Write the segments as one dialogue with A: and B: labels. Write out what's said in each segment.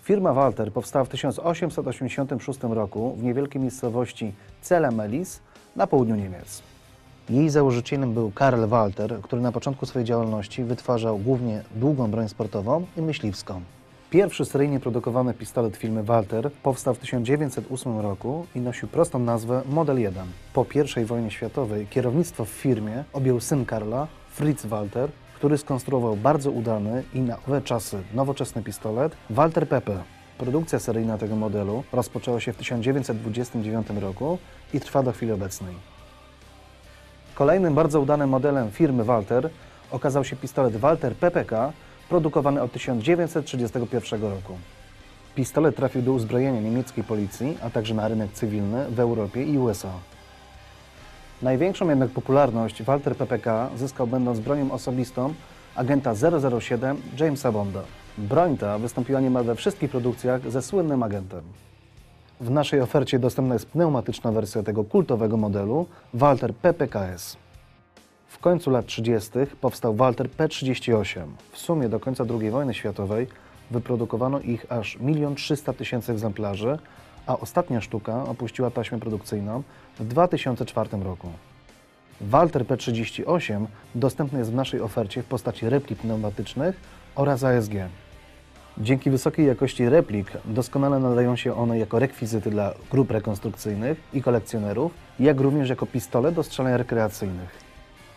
A: Firma Walter powstała w 1886 roku w niewielkiej miejscowości Celle-Melis na południu Niemiec. Jej założycielem był Karl Walter, który na początku swojej działalności wytwarzał głównie długą broń sportową i myśliwską. Pierwszy seryjnie produkowany pistolet firmy Walter powstał w 1908 roku i nosił prostą nazwę Model 1. Po I wojnie światowej kierownictwo w firmie objął syn Karla, Fritz Walter, który skonstruował bardzo udany i na owe czasy nowoczesny pistolet Walter PP. Produkcja seryjna tego modelu rozpoczęła się w 1929 roku i trwa do chwili obecnej. Kolejnym bardzo udanym modelem firmy Walter okazał się pistolet Walter PPK, produkowany od 1931 roku. Pistolet trafił do uzbrojenia niemieckiej policji, a także na rynek cywilny w Europie i USA. Największą jednak popularność Walter PPK zyskał będąc bronią osobistą agenta 007 Jamesa Bonda. Broń ta wystąpiła niemal we wszystkich produkcjach ze słynnym agentem. W naszej ofercie dostępna jest pneumatyczna wersja tego kultowego modelu Walter PPKS. W końcu lat 30. powstał Walter P38. W sumie do końca II wojny światowej wyprodukowano ich aż 1 300 000 egzemplarzy, a ostatnia sztuka opuściła taśmę produkcyjną w 2004 roku. Walter P38 dostępny jest w naszej ofercie w postaci replik pneumatycznych oraz ASG. Dzięki wysokiej jakości replik doskonale nadają się one jako rekwizyty dla grup rekonstrukcyjnych i kolekcjonerów, jak również jako pistolet do strzelania rekreacyjnych.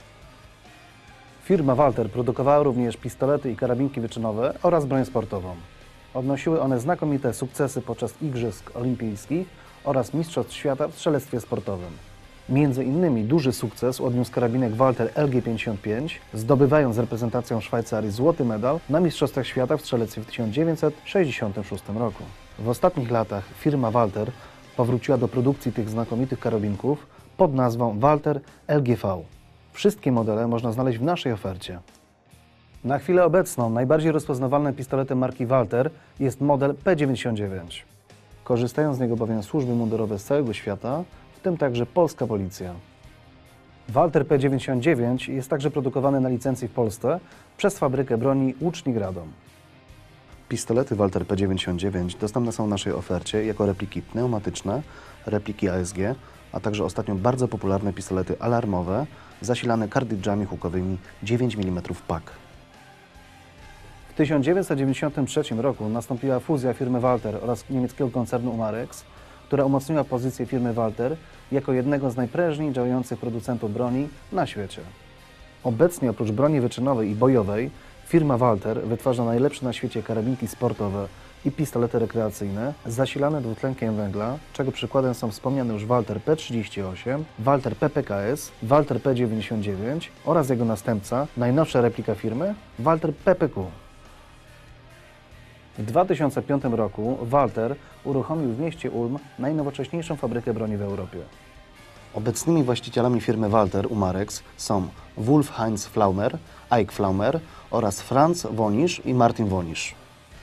A: Firma Walter produkowała również pistolety i karabinki wyczynowe oraz broń sportową. Odnosiły one znakomite sukcesy podczas Igrzysk Olimpijskich oraz Mistrzostw Świata w strzelectwie sportowym. Między innymi duży sukces odniósł karabinek Walter LG55, zdobywając z reprezentacją Szwajcarii złoty medal na Mistrzostwach Świata w strzelectwie w 1966 roku. W ostatnich latach firma Walter powróciła do produkcji tych znakomitych karabinków pod nazwą Walter LGV. Wszystkie modele można znaleźć w naszej ofercie. Na chwilę obecną najbardziej rozpoznawalnym pistoletem marki Walter jest model P99. Korzystają z niego bowiem służby mundurowe z całego świata, w tym także polska policja. Walter P99 jest także produkowany na licencji w Polsce przez fabrykę broni Łucznik Radom. Pistolety Walter P99 dostępne są w naszej ofercie jako repliki pneumatyczne, repliki ASG, a także ostatnio bardzo popularne pistolety alarmowe zasilane kartridżami hukowymi 9 mm PAK. W 1993 roku nastąpiła fuzja firmy Walter oraz niemieckiego koncernu Umarex, która umocniła pozycję firmy Walter jako jednego z najprężniej działających producentów broni na świecie. Obecnie oprócz broni wyczynowej i bojowej firma Walter wytwarza najlepsze na świecie karabinki sportowe i pistolety rekreacyjne zasilane dwutlenkiem węgla, czego przykładem są wspomniane już Walter P38, Walter PPKS, Walter P99 oraz jego następca, najnowsza replika firmy, Walter PPQ. W 2005 roku Walter uruchomił w mieście Ulm najnowocześniejszą fabrykę broni w Europie. Obecnymi właścicielami firmy Walter Umarex są Wolf-Heinz Flaumer, Eik Flaumer oraz Franz Wonisch i Martin Wonisch.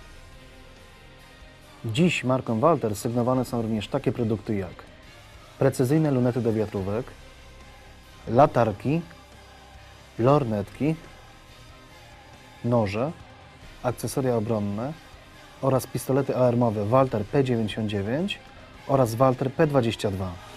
A: Dziś marką Walter sygnowane są również takie produkty jak precyzyjne lunety do wiatrówek, latarki, lornetki, noże, akcesoria obronne oraz pistolety alarmowe Walter P99 oraz Walter P22.